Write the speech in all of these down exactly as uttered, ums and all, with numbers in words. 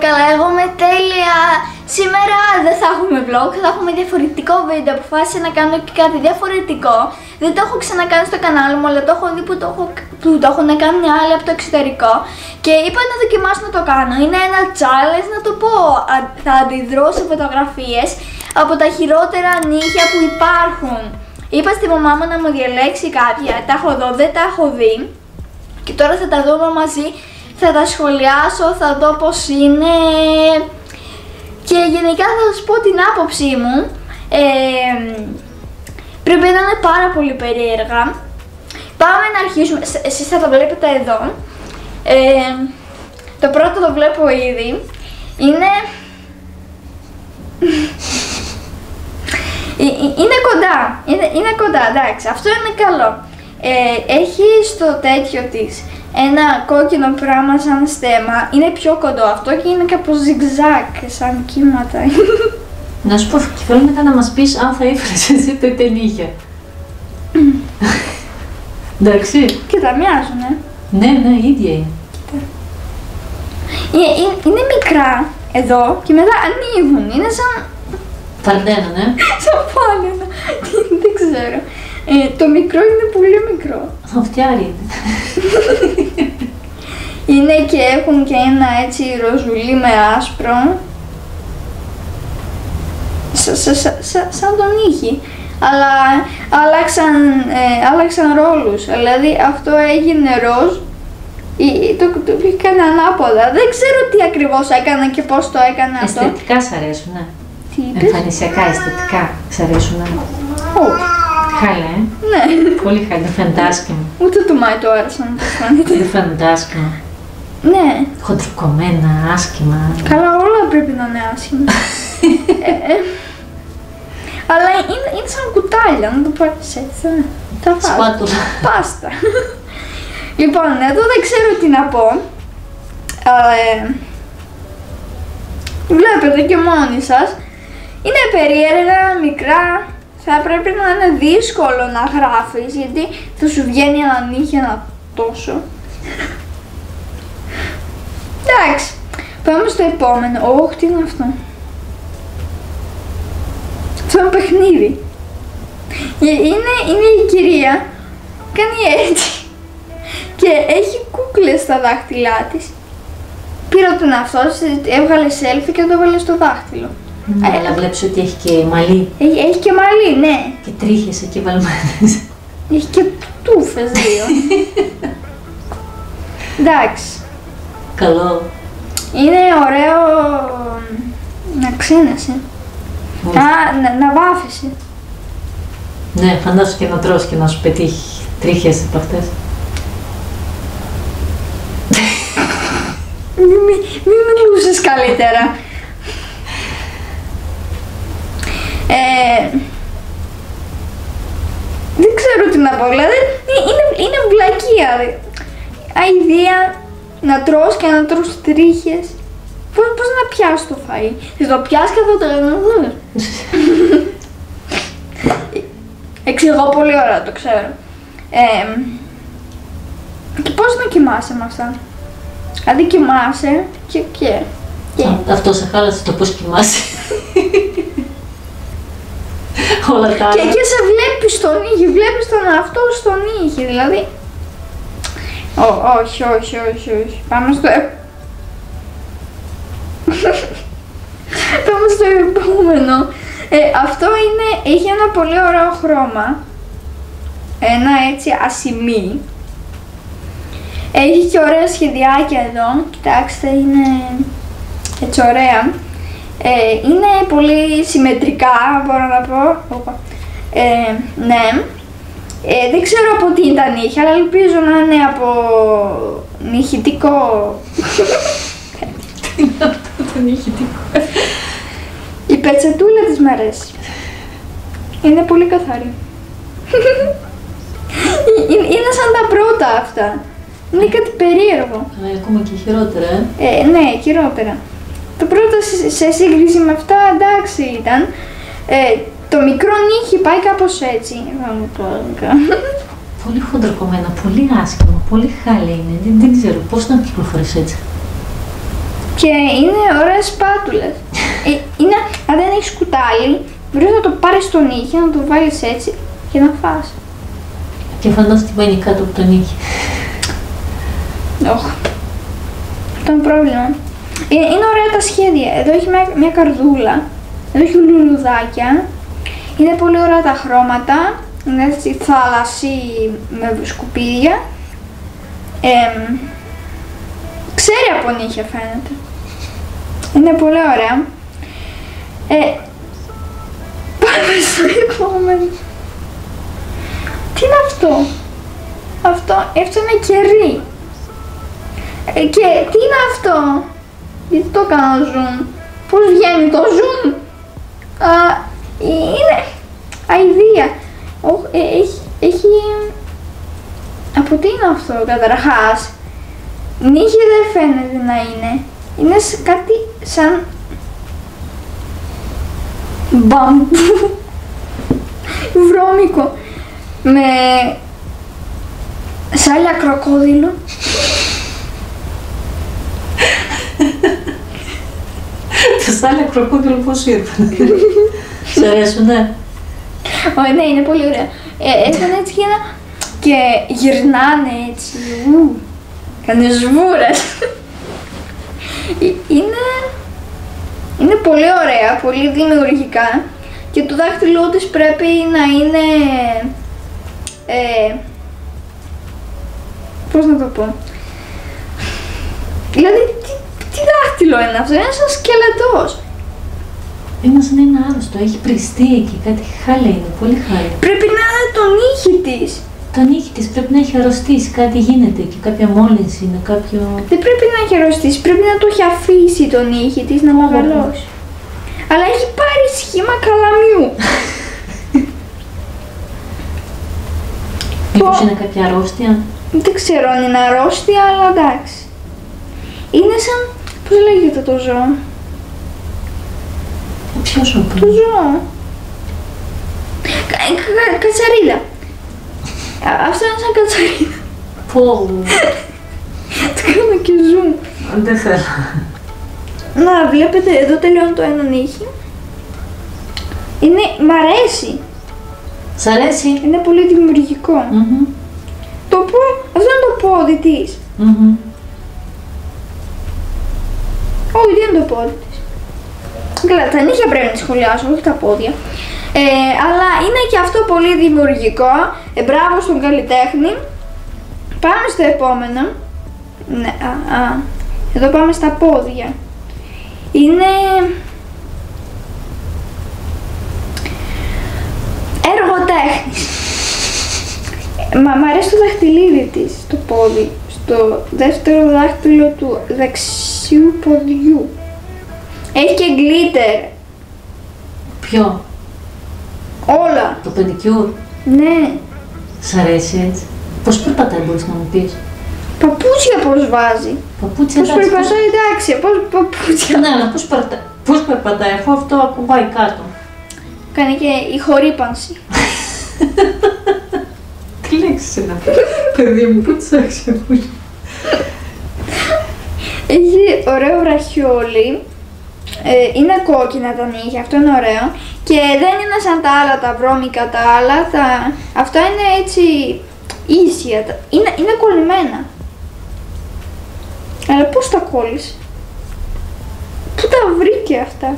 καλά, εγώ είμαι τέλεια. Σήμερα δεν θα έχουμε vlog, θα έχουμε διαφορετικό βίντεο. Αποφάσισα να κάνω και κάτι διαφορετικό. Δεν το έχω ξανακάνει στο κανάλι μου, αλλά το έχω δει που το, έχω, που το έχουν κάνει άλλοι από το εξωτερικό. Και είπα να δοκιμάσω να το κάνω. Είναι ένα challenge, να το πω. Θα αντιδρώ σε φωτογραφίες από τα χειρότερα νύχια που υπάρχουν. Είπα στη μαμά μου να μου διαλέξει κάποια. Τα έχω δω, δεν τα έχω δει. Και τώρα θα τα δούμε μαζί. Θα τα σχολιάσω, θα δω πως είναι και γενικά θα σας πω την άποψή μου. Ε, πρέπει να είναι πάρα πολύ περίεργα. Πάμε να αρχίσουμε, εσείς θα το βλέπετε εδώ. Ε, το πρώτο το βλέπω ήδη. Είναι... είναι κοντά, είναι, είναι κοντά, εντάξει, αυτό είναι καλό. Ε, έχει στο τέτοιο της ένα κόκκινο πράγμα σαν στέμα, είναι πιο κοντό αυτό και είναι κάπως ζιγζάκ, σαν κύματα. Να σου πω, και θέλω μετά να μας πεις αν θα ήθελες εσύ το ταινίγια. Εντάξει. Και τα μοιάζουν, ε. Ναι, ναι, ίδια είναι. Είναι, είναι, είναι μικρά εδώ και μετά ανοίγουν, είναι σαν... Φαρντένα, ναι. Σαν φάλαινα, δεν ξέρω. Ε, το μικρό είναι πολύ μικρό. Φτιάρι είναι. Είναι και έχουν και ένα έτσι ροζουλί με άσπρο. Σα, σα, σα, σα, σαν τον ήχη. Αλλά άλλαξαν, ε, άλλαξαν ρόλους. Δηλαδή αυτό έγινε ροζ. Ή, το, το πήγαν ανάποδα. Δεν ξέρω τι ακριβώς έκανα και πώς το έκανα αυτό. Αισθητικά σ' αρέσουν, ναι. Τι είπες? Εμφανισιακά, αισθητικά σ' αρέσουν, ναι. Όχι. Χάλια, ε. Ναι. Πολύ χάλια, φαντάσκημα. Ούτε το Μάη το άρεσε να το φάνηκε. Δεν φαντάσκημα. Ναι. Χοντροκομμένα, άσχημα. Καλά, όλα πρέπει να είναι άσχημα. ε, ε. Αλλά είναι, είναι σαν κουτάλια, να το πάρεις έτσι. Τα βάζω. Σπάτουλα. Πάστα. Λοιπόν, εδώ δεν ξέρω τι να πω. Ε, βλέπετε και μόνοι σας. Είναι περίεργα, μικρά. Θα πρέπει να είναι δύσκολο να γράφεις, γιατί θα σου βγαίνει ένα νύχι ένα τόσο. Εντάξει, πάμε στο επόμενο. Ωχ, τι είναι αυτό. Αυτό είναι παιχνίδι. Είναι, είναι η κυρία, κάνει έτσι και έχει κούκλες στα δάχτυλά της. Πήρε τον αυτό, έβγαλε selfie και το έβαλε στο δάχτυλο. Ναι, αλλά βλέπεις ότι έχει και μαλλί. Έχει, έχει και μαλλί, ναι. Και τρίχες εκεί βαλμένες. Έχει και τούφες δύο. Εντάξει. Καλό. Είναι ωραίο να ξύνεσαι. Mm. Α, να, να βάφεσαι. Ναι, φαντάσου και να τρως και να σου πετύχει τρίχες από αυτές. Μην μη, μη μιλούσες καλύτερα. Ε, δεν ξέρω τι να πω, δηλαδή είναι, είναι βλακεία. Αηδία να τρως και να τρως τρίχες. Πώς, πώς να πιάσεις το φαΐ. Θα το πιάσεις και θα το... Εξηγώ πολύ ωραία, το ξέρω. Ε, και πώς να κοιμάσαι με αυτά. Δηλαδή κοιμάσαι και... και, και. Αυτό σε χάλασε το πώς κοιμάσαι. Όλα τα και, και σε βλέπει στον ήχη, βλέπεις τον αυτό στον ήχη, δηλαδή. Ω, όχι, όχι, όχι, όχι. Πάμε στο... Πάμε στο επόμενο. Ε, αυτό είναι, έχει ένα πολύ ωραίο χρώμα. Ένα έτσι ασημί. Έχει και ωραία σχεδιάκια εδώ. Κοιτάξτε, είναι έτσι ωραία. Ε, είναι πολύ συμμετρικά, μπορώ να πω. Ε, ναι. Ε, δεν ξέρω από τι ήταν νύχια, αλλά ελπίζω να είναι από νυχητικό. Τι είναι αυτό το νυχητικό. Η πετσετούλα της μ' αρέσει. Είναι πολύ καθαρή. είναι, είναι σαν τα πρώτα αυτά. Είναι κάτι περίεργο. Ε, ακόμα και χειρότερα, ε. ε ναι, χειρότερα. Το πρώτο σε, σε σύγκριση με αυτά εντάξει ήταν. Ε, το μικρό νύχι πάει κάπως έτσι. Πολύ χοντροκομμένα, πολύ άσχημα, πολύ χάλια είναι. Δεν, δεν ξέρω πώς να κυκλοφορείς έτσι. Και Και είναι ωραίες σπάτουλες. Ε, είναι, αν δεν έχεις κουτάλι, μπορείς να το πάρεις στον ήχη, να το βάλεις έτσι και να φας. Και φαντάζομαι τι μένει κάτω από τον ήχη. Όχι. Αυτό είναι πρόβλημα. Ε, είναι ωραία τα σχέδια. Εδώ έχει μια, μια καρδούλα. Εδώ έχει λουλουδάκια. Είναι πολύ ωραία τα χρώματα. Είναι έτσι θάλασσι με σκουπίδια. Ε, ξέρει από νύχια φαίνεται. Είναι πολύ ωραία. Ε, πάμε στο επόμενο. Τι είναι αυτό? Αυτό, αυτό είναι κερί. Ε, και τι είναι αυτό? Γιατί το έκανα zoom? Πώς βγαίνει το zoom? Α, είναι αηδία. Ε, έχει, έχει... Από τι είναι αυτό καταρχάς? Νύχι δεν φαίνεται να είναι. Είναι κάτι σαν μπαμπού βρώμικο με σάλια κροκόδιλο. Τα σάλια κροκόδιλο πώς ήρθαν? Σ' αρέσουνε? Ω, ναι, είναι πολύ ωραία. Ε, Έρχονται έτσι και, ένα... και γυρνάνε έτσι. Ου, κάνε σβούρες. Είναι... είναι πολύ ωραία, πολύ δημιουργικά και το δάχτυλό της πρέπει να είναι... Ε, πώς να το πω... Δηλαδή, τι, τι δάχτυλο είναι αυτό? Είναι σαν σκελετός. Είναι σαν ένα άρρωστο, έχει πριστεί εκεί, κάτι χάλια είναι, πολύ χάλια. Πρέπει να είναι το νύχι της. Το νύχι της πρέπει να έχει αρρωστήσει, κάτι γίνεται και κάποια μόλυνση είναι, κάποιο... Δεν πρέπει να έχει αρρωστήσει, πρέπει να το έχει αφήσει το νύχι της να μεγαλώσει. Αλλά έχει πάρει σχήμα καλαμιού. Μήπως είναι κάποια αρρώστια? Δεν ξέρω αν είναι αρρώστια, αλλά εντάξει. Είναι σαν... πώς λέγεται το ζώο? Ποιο ζώο? Το ζώο. Κα, κα, κατσαρίδα. Αυτό είναι σαν κατσαρίδα. Πω. Το κάνω και zoom. Δεν θέλω. Να, βλέπετε, εδώ τελειώνει το ένα νύχι. Είναι... μ' αρέσει. Σ' αρέσει? Είναι πολύ δημιουργικό. Mm-hmm. Το πω... αυτό είναι το πόδι της. Mm-hmm. Όχι, δεν είναι το πόδι της. Καλά, τα νύχια πρέπει να σχολιάσω, όχι τα πόδια. Ε, αλλά είναι και αυτό πολύ δημιουργικό. Ε, μπράβο στον καλλιτέχνη. Πάμε στο επόμενο. Ναι, α, α. Εδώ πάμε στα πόδια. Είναι... έργο τέχνης. Μα μ' αρέσει το δαχτυλίδι της, το πόδι. Στο δεύτερο δάχτυλο του δεξιού ποδιού. Έχει και γκλίτερ. Ποιο? Όλα. Το πεντικιούρ? Ναι. Σ' αρέσει έτσι? Πώς περπατάει, μπορείς να μου πεις? Παπούτσια πώς βάζει. Παπούτσια, Πώς εντάξει, περπατάει, εντάξει, πώς παπούτσια. Ναι, αλλά πώς, περτα... πώς περπατάει, αφού αυτό ακουμπάει κάτω. Κάνει και η χορύπανση. Τι λέξεις είναι αυτό? Παιδί μου, πού τις έχεις ακούσει? Έχει ωραίο βραχιόλι. Ε, είναι κόκκινα τα νύχια, αυτό είναι ωραίο. Και δεν είναι σαν τα άλλα, τα βρώμικα τα άλλα. Τα... αυτά είναι έτσι ίσια. Είναι, είναι κολλημένα. Αλλά πώς τα κόλλησε? Πού τα βρήκε αυτά?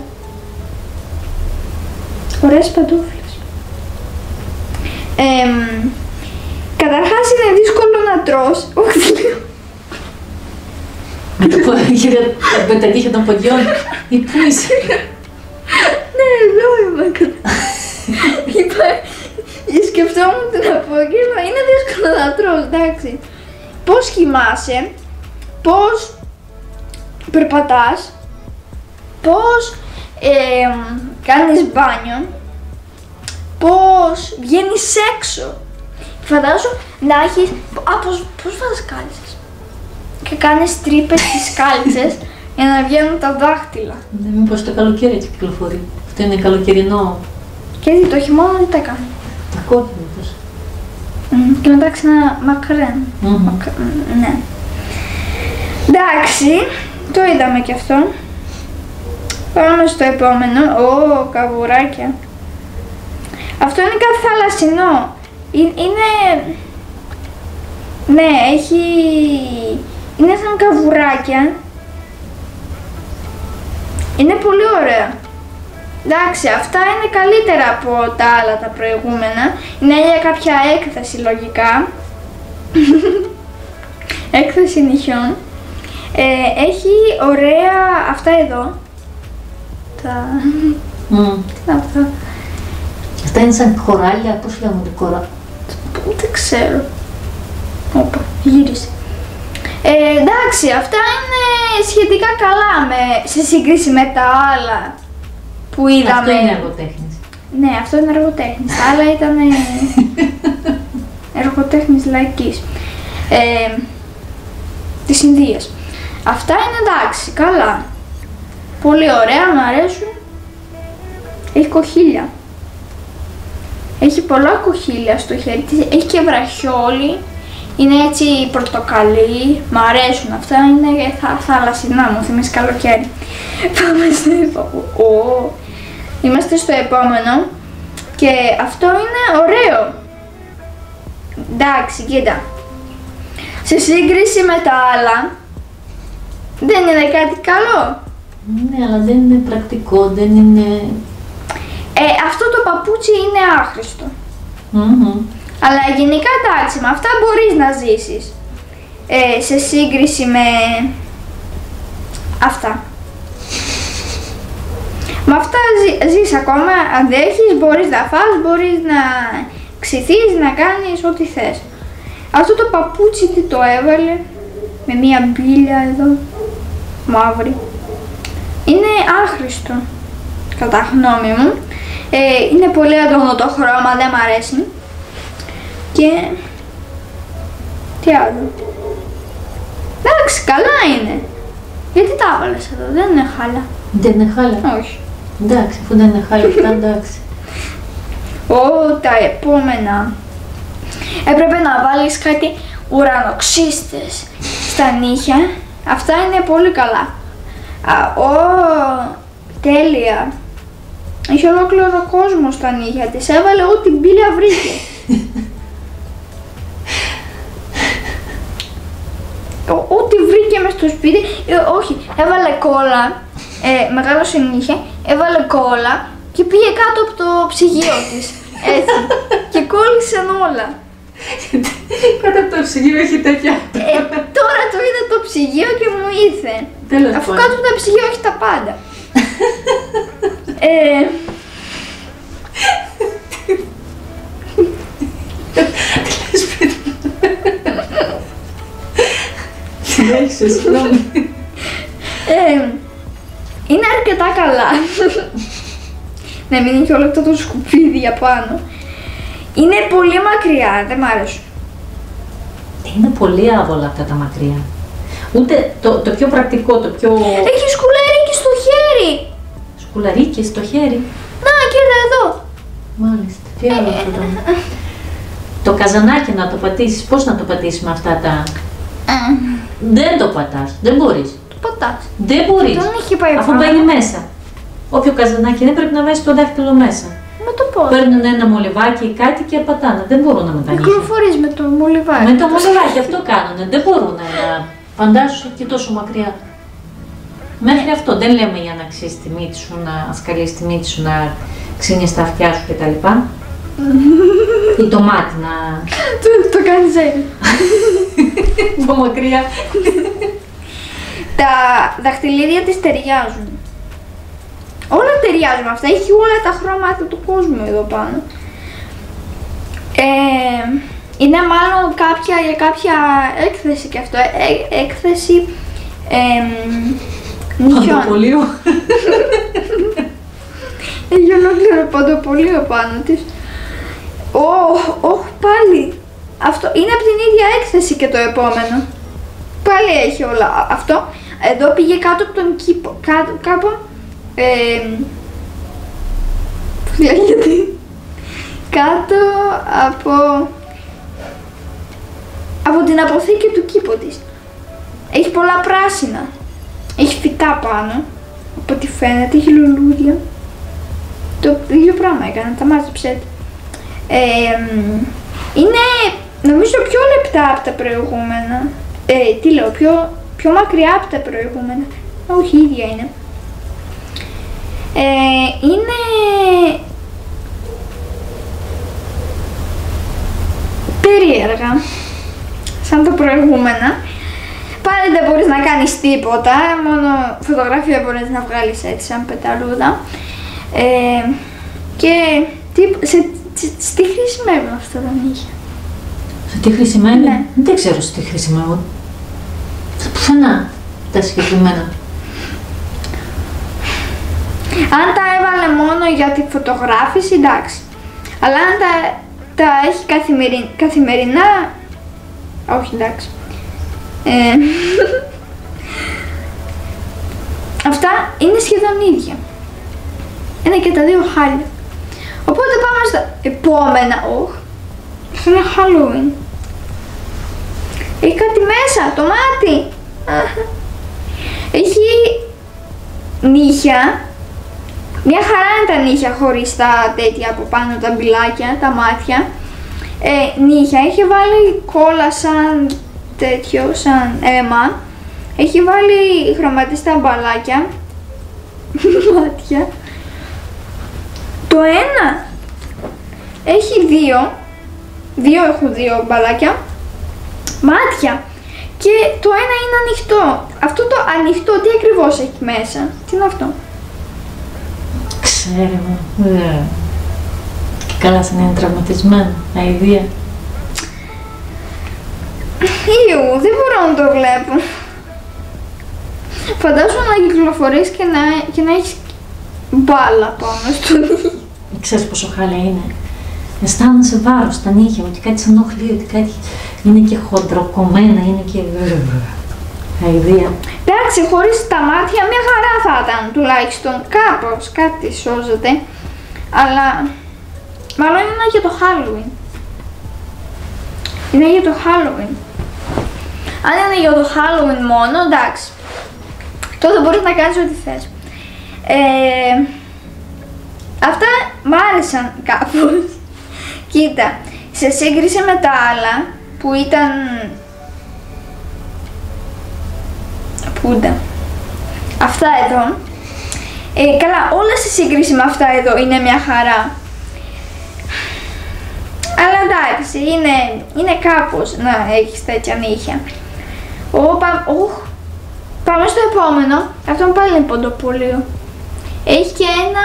Ωραίες παντόφλες. Ε, καταρχάς είναι δύσκολο να τρως. Όχι, δεν λέω. Με το πω, κύριε, με τα νύχια των ποδιών, ή πού είσαι? Ναι, εδώ είμαι. Είπα, σκεφτόμουν τι να πω και είπα, είναι δύσκολο να τρως, εντάξει. Πώς κοιμάσαι, πώς περπατάς, πώς ε, κάνεις μπάνιο, πώς βγαίνεις έξω. Φαντάσου να έχεις, α, πώς, πώς βάζεις κάλτσες και κάνεις τρύπες στις κάλτσες για να βγαίνουν τα δάχτυλα. Ναι, μήπως το καλοκαίρι έτσι κυκλοφορεί. Αυτό είναι καλοκαιρινό. Και δει, το χειμώνα τι τα κάνει. Τα κόβει μήπως. Mm, και μετά ξανά μακραίνει. Mm-hmm. Μακ... ναι. Εντάξει, Το είδαμε και αυτό. Πάμε στο επόμενο. Ω, καβουράκια. Αυτό είναι κάτι θαλασσινό. Είναι... Ναι, έχει... Είναι σαν καβουράκια. Είναι πολύ ωραία. Εντάξει, αυτά είναι καλύτερα από τα άλλα τα προηγούμενα. Είναι για κάποια έκθεση λογικά. Έκθεση νυχιών. Ε, έχει ωραία αυτά εδώ. Τα... Mm. Τι είναι αυτά. Αυτά είναι σαν κοράλια, πώς λέγονται κοράλια. Δεν ξέρω. Όπα, γύρισε. Ε, εντάξει, αυτά είναι σχετικά καλά με, σε σύγκριση με τα άλλα που είδαμε. Αυτό είναι εργοτέχνης. Ναι, αυτό είναι εργοτέχνης. Τα άλλα ήταν εργοτέχνης λαϊκής. Ε, της Ινδίας. Αυτά είναι εντάξει, καλά. Πολύ ωραία, μου αρέσουν. Έχει κοχύλια. Έχει πολλά κοχύλια στο χέρι της. Έχει και βραχιόλι. Είναι έτσι πορτοκαλί. Μ' αρέσουν αυτά. Είναι θα, θαλασσινά, μου θυμίζει καλοκαίρι. Πάμε στο επόμενο. Είμαστε στο επόμενο. Και αυτό είναι ωραίο. Εντάξει, κοίτα. Σε σύγκριση με τα άλλα, δεν είναι κάτι καλό. Ναι, αλλά δεν είναι πρακτικό, δεν είναι... Ε, αυτό το παπούτσι είναι άχρηστο. Mm-hmm. Αλλά γενικά εντάξει, με αυτά μπορείς να ζήσεις. Ε, σε σύγκριση με αυτά. Με αυτά ζη, ζεις ακόμα, αντέχεις, μπορείς να φας, μπορείς να ξυθείς, να κάνεις ό,τι θες. Αυτό το παπούτσι τι το έβαλε, με μία μπίλια εδώ, μαύρη. Είναι άχρηστο, κατά γνώμη μου. Ε, είναι πολύ έντονο το χρώμα, δεν μ' αρέσει. Και... τι άλλο. Εντάξει, καλά είναι. Γιατί τα έβαλες εδώ, δεν είναι χάλα. Δεν είναι χάλα. Όχι. Εντάξει, αφού δεν είναι χάλα, αυτά εντάξει. Ω, τα επόμενα. Έπρεπε να βάλεις κάτι ουρανοξύστες στα νύχια. Αυτά είναι πολύ καλά. Α, ω, τέλεια. Είχε ολόκληρο κόσμο στα νύχια της. Έβαλε ό,τι μπίλια βρήκε. Ό,τι βρήκε μες στο σπίτι. Ε, όχι, έβαλε κόλλα. Ε, μεγάλο νύχια. Έβαλε κόλλα και πήγε κάτω από το ψυγείο της. Έτσι. Και κόλλησαν όλα. Κάτω από το ψυγείο έχει τέτοια. Ε, τώρα το είδα το ψυγείο και μου ήρθε. Τέλος Αφού πάντων. κάτω από το ψυγείο έχει τα πάντα. ε, Συνέχισε, συγγνώμη. ε, είναι αρκετά καλά. Να μην έχει όλο αυτό το σκουπίδι απάνω. Είναι πολύ μακριά, δεν μ' αρέσουν. Είναι πολύ άβολα αυτά τα μακριά. Ούτε το, το πιο πρακτικό, το πιο... Έχει σκουλαρίκι στο χέρι. Σκουλαρίκι στο χέρι. Να, κοίτα εδώ. Μάλιστα. Τι άλλο αυτό το... Το καζανάκι να το πατήσεις, πώς να το πατήσεις με αυτά τα... Δεν το πατάς, δεν μπορείς. Το πατάς. Δεν μπορείς. Δεν έχει πάει Αφού πάνω. μπαίνει μέσα. Όποιο καζανάκι είναι πρέπει να βάζει το δάχτυλο μέσα. Με το πόδι. Παίρνουν ένα μολυβάκι ή κάτι και πατάνε. Δεν μπορούν να μετανοίξουν. Κυκλοφορείς με το μολυβάκι. Με το μολυβάκι αυτό κάνουνε. Δεν μπορούν να. Φαντάσου και τόσο μακριά. Μέχρι αυτό δεν λέμε για να αξίσει τη μύτη σου, να ασκαλείς τη μύτη σου, να ξύνεις τα αυτιά σου κτλ. Ή το μάτι να. Το, το κάνεις έτσι. Από μακριά. Τα δαχτυλίδια της ταιριάζουν. Όλα ταιριάζουν με αυτά, έχει όλα τα χρώματα του κόσμου εδώ πάνω. Ε, είναι μάλλον κάποια, για κάποια έκθεση και αυτό, ε, έκθεση ε, νυχιών. Παντοπολείο. Έχει ολόκληρο παντοπολείο πάνω της. Ωχ, ωχ, πάλι. Αυτό είναι από την ίδια έκθεση και το επόμενο. Πάλι έχει όλα αυτό. Εδώ πήγε κάτω από τον κήπο, κάτω, κάπου. Ε, πώς λέγεται, κάτω από, από την αποθήκη του κήπου της. Έχει πολλά πράσινα. Έχει φυτά πάνω, από ό,τι φαίνεται, έχει λουλούδια. Το ίδιο πράγμα έκανα, τα μάζεψε. Ε, είναι νομίζω πιο λεπτά από τα προηγούμενα. Ε, τι λέω, πιο, πιο μακριά από τα προηγούμενα. Όχι, ίδια είναι. Ε, είναι περίεργα, σαν τα προηγούμενα. Πάλι δεν μπορείς να κάνεις τίποτα, μόνο φωτογραφία μπορείς να βγάλεις έτσι σαν πεταλούδα. Ε, και τι, σε, σε, σε τι χρησιμεύουν αυτά τα νύχια? Σε τι χρησιμεύουν? Ναι. Δεν ξέρω σε τι χρησιμεύουν. Σε πουθενά τα συγκεκριμένα. Αν τα έβαλε μόνο για τη φωτογράφηση, εντάξει. Αλλά αν τα, τα έχει καθημερι, καθημερινά, όχι, εντάξει. Ε, αυτά είναι σχεδόν ίδια. Είναι και τα δύο χάλια. Οπότε πάμε στα επόμενα. Οχ, αυτό είναι Halloween. Έχει κάτι μέσα, το μάτι. Έχει νύχια. Μια χαρά είναι τα νύχια χωρίς τα τέτοια από πάνω, τα μπιλάκια, τα μάτια. Ε, νύχια, έχει βάλει κόλλα σαν τέτοιο, σαν αίμα. Έχει βάλει χρωματιστά μπαλάκια. Μάτια. Το ένα έχει δύο. Δύο έχουν δύο μπαλάκια. Μάτια. Και το ένα είναι ανοιχτό. Αυτό το ανοιχτό τι ακριβώς έχει μέσα? Τι είναι αυτό? Ξέρω. Yeah. Και καλά σαν είναι τραυματισμένο. Αηδία. Ιου, δεν μπορώ να το βλέπω. Φαντάζομαι να κυκλοφορείς και να, και να έχεις μπάλα πάνω στο νύχι. Ξέρεις πόσο χάλια είναι. Αισθάνεσαι βάρος στα νύχια, ότι κάτι σε ενοχλεί, ότι κάτι είναι και χοντροκομμένα, είναι και... αηδία. Εντάξει, χωρίς τα μάτια μια χαρά θα ήταν, τουλάχιστον κάπως, κάτι σώζεται. Αλλά μάλλον είναι για το Halloween. Είναι για το Halloween. Αν είναι για το Halloween μόνο, εντάξει. Τότε μπορείς να κάνεις ό,τι θες. Ε, αυτά μ' άρεσαν κάπως. Κοίτα, σε σύγκριση με τα άλλα που ήταν... Πού ήταν? Αυτά εδώ. Ε, καλά, όλα σε σύγκριση με αυτά εδώ είναι μια χαρά. Αλλά εντάξει, είναι, είναι κάπως να έχεις τέτοια νύχια. Οπα, οχ, πάμε στο επόμενο. Αυτό πάλι είναι ποντοπολείο. Έχει και ένα...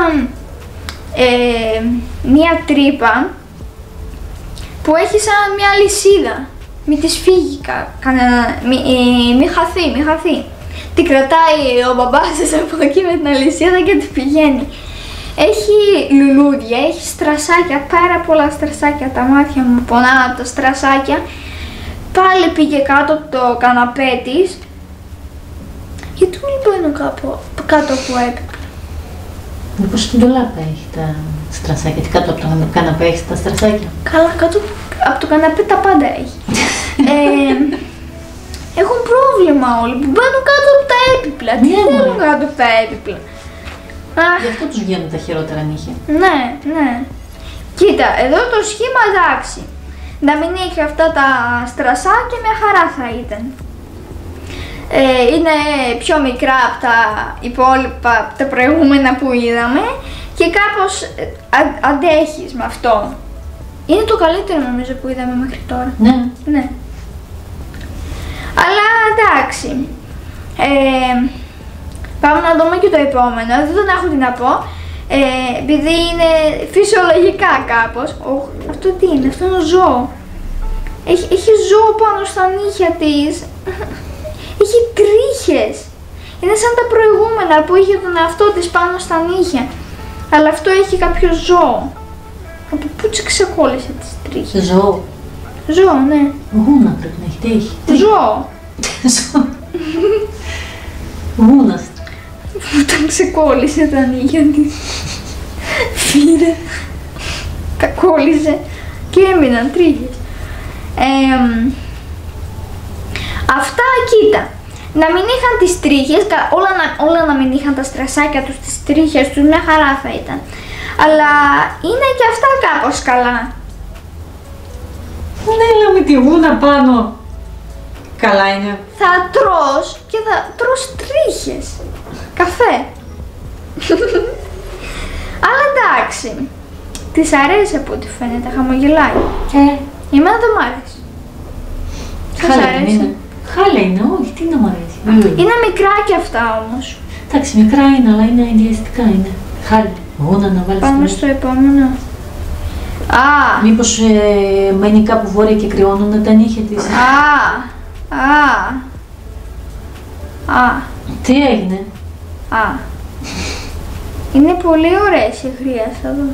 Ε, μία τρύπα που έχει σαν μια λυσίδα. Μη της φύγει κανένα, μη, ε, μη χαθεί, μη χαθεί. Την κρατάει ο μπαμπάς της από εκεί με την αλυσίδα και την πηγαίνει. Έχει λουλούδια, έχει στρασάκια, πάρα πολλά στρασάκια, τα μάτια μου πονάνε από τα στρασάκια. Πάλι πήγε κάτω από το καναπέ της. Γιατί μου λοιπόν κάπου, κάτω από έπιπλα? Μήπως στην ντουλάπα έχει τα στρασάκια, τι κάτω από το καναπέ έχει τα στρασάκια? Καλά, κάτω από το καναπέ τα πάντα έχει. ε, έχουν πρόβλημα όλοι που μπαίνουν κάτω από τα έπιπλα. Τι θέλουν κάτω από τα έπιπλα? Γι' αυτό τους βγαίνουν τα χειρότερα νύχια. Ναι, ναι. Κοίτα, εδώ το σχήμα εντάξει. Να μην έχει αυτά τα στρασάκια, μια χαρά θα ήταν. Ε, είναι πιο μικρά από τα υπόλοιπα, από τα προηγούμενα που είδαμε και κάπως α, αντέχεις με αυτό. Είναι το καλύτερο νομίζω που είδαμε μέχρι τώρα. Ναι. Ναι. Αλλά εντάξει. Ε, πάμε να δούμε και το επόμενο. Δεν τον έχω τι να πω. Ε, επειδή είναι φυσιολογικά κάπως. Oh, αυτό τι είναι? Αυτό είναι ζώο. Έχει, έχει ζώο πάνω στα νύχια της. Έχει τρίχες. Είναι σαν τα προηγούμενα που είχε τον εαυτό της πάνω στα νύχια. Αλλά αυτό έχει κάποιο ζώο. Από πού της ξεκόλλησε τις τρίχες? Ζώο. Ζώο, ναι. Γούνα πρέπει να έχει. Τι έχει? Ζώο. Ζώο. Γούνας. Όταν ξεκόλλησε τα νύχια της. Φύρε. Τα κόλλησε και έμειναν τρίχες. Ε, αυτά, κοίτα. να μην είχαν τις τρίχες, όλα να, όλα να μην είχαν τα στρασάκια τους, τις τρίχες τους, μια χαρά θα ήταν. Αλλά είναι και αυτά κάπως καλά. Ναι, αλλά με τη γούνα πάνω. Καλά είναι. Θα τρως και θα τρως τρίχες. Καφέ. Αλλά εντάξει. Της αρέσει από ό,τι φαίνεται, χαμογελάει. Ε, Εμένα δεν μ' αρέσει. Σας χάλα αρέσει? είναι. Χάλα είναι, όχι, τι να μ' αρέσει. Είναι μικρά κι αυτά όμως. Εντάξει, μικρά είναι, αλλά είναι ενδιαστικά είναι. Χάλα. Γούνα να βάλεις. Πάμε μέσα. στο επόμενο. Α, Μήπως ε, μένει κάπου βόρεια και κρυώνουν τα νύχια της. α, α, α, Τι έγινε. α. Είναι πολύ ωραίες οι γρίες εδώ.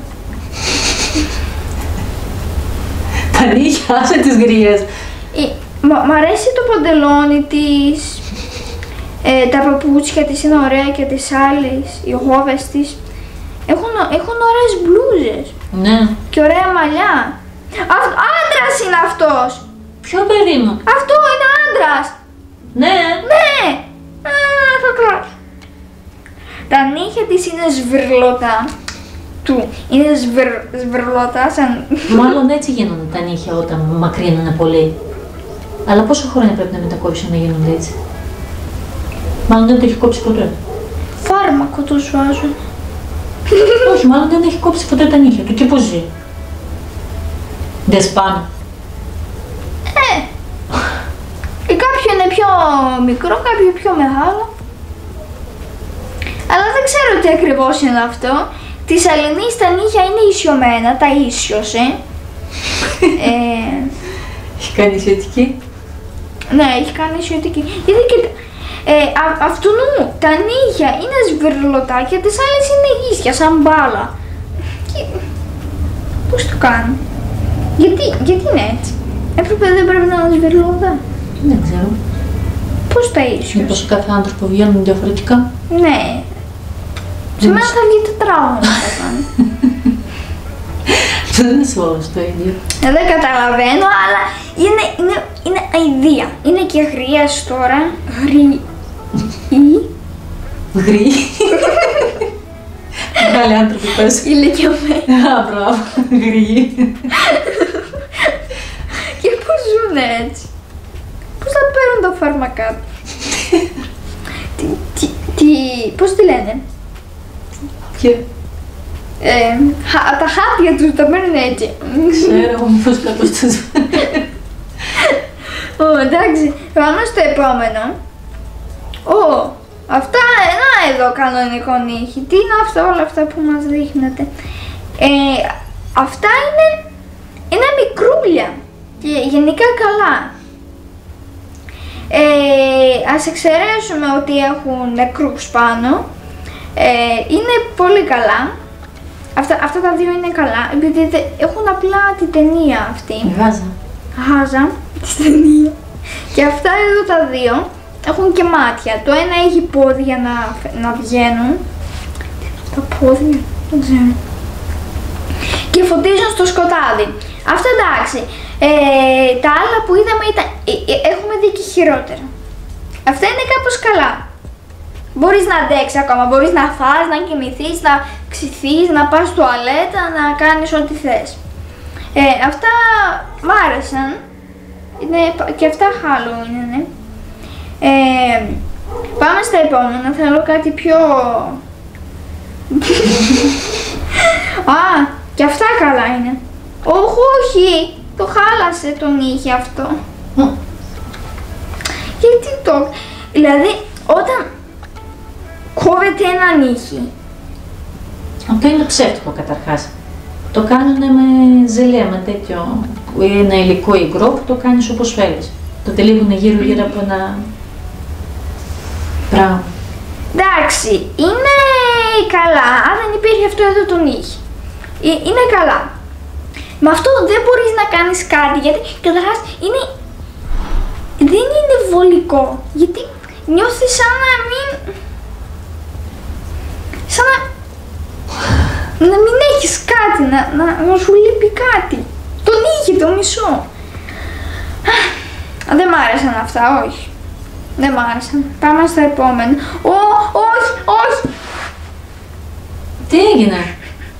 Τα νύχια, άσε τις γρίες. Ε, Μ' μ' αρέσει το παντελόνι της, ε, τα παπούτσια της είναι ωραία και τις άλλες, οι γόβες της. Έχουν, έχουν ωραίες μπλούζες Ναι. και ωραία μαλλιά. Αυ, άντρας είναι αυτός! Ποιο παιδί μου. Αυτό είναι άντρας! Ναι. Ναι! Α, θα κλάψω. Τα νύχια της είναι σβρλωτά. Του. Είναι σβρ, σβρλωτά σαν... Μάλλον έτσι γίνονται τα νύχια όταν μακρύνουν πολύ. Αλλά πόσο χρόνια πρέπει να μετακόψει να γίνονται έτσι. Μάλλον δεν το έχει κόψει ποτέ. Φάρμακο τους βάζουν. Όχι, μάλλον δεν έχει κόψει ποτέ τα νύχια του. Και πώς ζει. Δεν σπάνε. Ε, ή κάποιο είναι πιο μικρό, κάποιο πιο μεγάλο. Αλλά δεν ξέρω τι ακριβώς είναι αυτό. Της Αλληνής τα νύχια είναι ισιωμένα, τα ίσιωσε. ε, Έχει κάνει ισιωτική. ναι, έχει κάνει ισιωτική. Γιατί κοίτα, ε, α, αυτού νου, τα νύχια είναι σβερλωτά και τις άλλες είναι ίσια, σαν μπάλα. Και, πώς το κάνουν. Γιατί, γιατί είναι έτσι. Έπρεπε δεν πρέπει να είναι σβερλωτά. Δεν ξέρω. Πώς τα ίσιος. Μήπως κάθε άνθρωπο βγαίνουν διαφορετικά. Ναι. Σε μένα θα βγει τετράγωνο να τα κάνει. Δεν είναι σε όλους το ίδιο. Ε, Δεν καταλαβαίνω, αλλά είναι, είναι, είναι αηδία. Είναι και γρίες τώρα. Γρι... Ή... Γρή. Μεγάλοι άνθρωποι πες. ηλικιωμένοι. Α, μπράβο. Γρή. Και πώς ζουν έτσι. Πώς θα παίρνουν τα φάρμακά τους. τι, τι, τι, πώς τη λένε. Και Ε, χα- τα χάπια τους τα παίρνουν έτσι. ξέρω μήπως κάποιος τους... Ω, εντάξει, πάμε στο επόμενο. Ω, αυτά, ένα εδώ κανονικό νύχι. Τι είναι αυτό, όλα αυτά που μας δείχνετε. Ε, αυτά είναι, είναι μικρούλια και γενικά καλά. Ε, ας εξαιρέσουμε ότι έχουν νεκρούς πάνω. Ε, είναι πολύ καλά. Αυτά, αυτά τα δύο είναι καλά, επειδή δε- έχουν απλά την ταινία αυτή. Γάζα. Χάζα τη ταινία. Και αυτά εδώ τα δύο έχουν και μάτια. Το ένα έχει πόδια να, να βγαίνουν. Τα πόδια, δεν ξέρω. Και φωτίζουν στο σκοτάδι. Αυτά εντάξει. Ε, τα άλλα που είδαμε ήταν, ε, ε, έχουμε δει και χειρότερα. Αυτά είναι κάπως καλά. Μπορείς να αντέξεις ακόμα, μπορείς να φας, να κοιμηθείς, να ξυθείς, να πας τουαλέτα, να κάνεις ό,τι θες. Ε, αυτά μ' άρεσαν. Είναι, και αυτά Halloween είναι. Ε, πάμε στα επόμενα, θέλω κάτι πιο... Α, και αυτά καλά είναι. Όχι, όχι, το χάλασε τον ήχη αυτό. Γιατί το... Δηλαδή, όταν κόβεται έναν ήχη. Αυτό είναι ψεύτικο καταρχάς. Το κάνουνε με ζελέ, με τέτοιο, ένα υλικό υγρό που το κάνεις όπως θέλεις. Το τελείγουνε γύρω γύρω από ένα πράγμα. Εντάξει, είναι καλά, αν δεν υπήρχε αυτό εδώ τον ήχη. Ε, είναι καλά. Με αυτό δεν μπορείς να κάνεις κάτι, γιατί καταρχάς είναι... δεν είναι βολικό, γιατί νιώθεις σαν να μην... σαν να... να μην έχεις κάτι, να, να, να σου λείπει κάτι. Τον ήχη, το μισό. Δεν μ' άρεσαν αυτά, όχι. Δεν μ' άρεσαν. Πάμε στο επόμενο. Ω, όχι, όχι! Τι έγινε?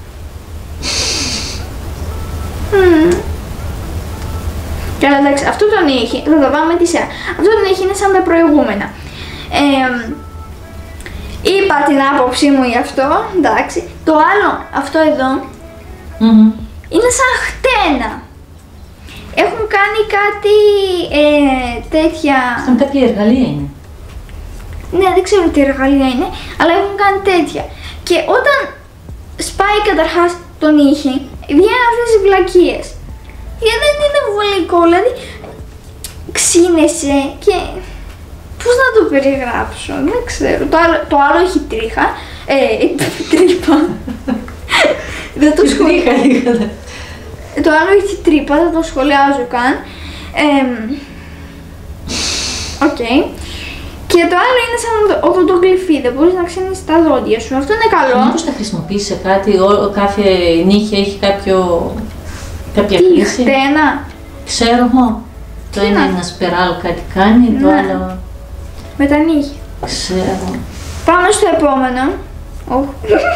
Mm. Καλά, εντάξει, αυτό τον ήχη, θα το πάμε τη σειρά. Αυτό τον ήχη είναι σαν τα προηγούμενα. Ε, είπα την άποψή μου γι' αυτό, εντάξει. Το άλλο, αυτό εδώ, Mm-hmm. είναι σαν χτένα. Έχουν κάνει κάτι ε, τέτοια... Σαν κάποια εργαλεία είναι. Ναι, δεν ξέρω τι εργαλεία είναι, αλλά έχουν κάνει τέτοια. Και όταν σπάει καταρχάς τον ήχη, βγαίνουν αυτές οι βλακίες. Γιατί δεν είναι βολικό, δηλαδή ξύνεσαι και... Πώς να το περιγράψω, δεν ξέρω. Το άλλο, το άλλο έχει τρίχα, ε, τρύπα. Δεν το σχολιάζω. Το άλλο έχει τρύπα, δεν το σχολιάζω καν. Οκ. Okay. Και το άλλο είναι σαν οδοντογλυφί, δεν μπορείς να ξύνεις τα δόντια σου. Αυτό είναι καλό. Μήπως τα χρησιμοποιήσεις σε κάτι, ό, κάθε νύχια έχει κάποιο, κάποια Τι, χρήση. χτένα. Ξέρω εγώ. Το ένα είναι ένα σπεράλ κάτι κάνει, το Ναι. άλλο... Με τα νύχια. Ξέρω. Πάμε στο επόμενο. Oh.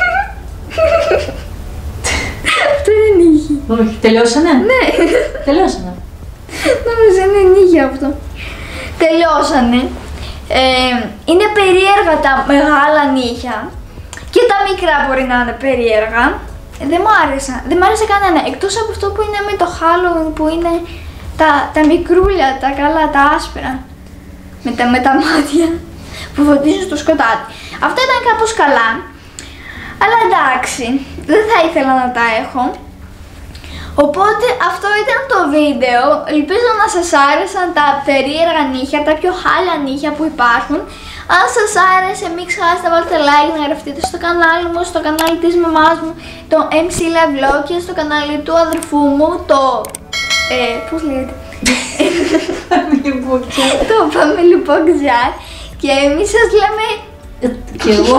Αυτό είναι νύχι. Όχι, τελειώσανε. Ναι. Τελειώσανε. Νόμιζα είναι νύχια αυτό. Τελειώσανε. Ε, είναι περίεργα τα μεγάλα νύχια. Και τα μικρά μπορεί να είναι περίεργα. Ε, δεν μου άρεσα. Δεν μου άρεσε κανένα. Εκτός από αυτό που είναι με το Halloween, που είναι τα, τα μικρούλια, τα καλά, τα άσπρα. Με τα, με τα μάτια που φωτίζουν στο σκοτάδι. Αυτά ήταν κάπως καλά. Αλλά εντάξει, δεν θα ήθελα να τα έχω. Οπότε αυτό ήταν το βίντεο. Ελπίζω να σας άρεσαν τα περίεργα νύχια, τα πιο χάλια νύχια που υπάρχουν. Αν σας άρεσε, μην ξεχάσετε να βάλετε like, να γραφτείτε στο κανάλι μου, στο κανάλι της μαμάς μου, το εμ σι Live Vlog, και στο κανάλι του αδερφού μου, το... Ε, πώς λέγεται? Το Family Box Jar. Και εμείς σας λέμε... Και εγώ.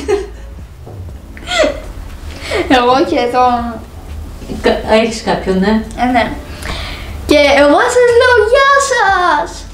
Εγώ και εδώ... Έχεις κάποιον, ναι. Ε, ναι. Και εγώ σας λέω γεια σας!